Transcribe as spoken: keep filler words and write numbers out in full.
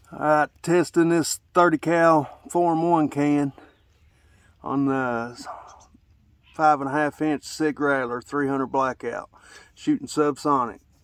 Alright, testing this thirty cal four in one can on the five and a half inch Sig Rattler three hundred blackout, shooting subsonic.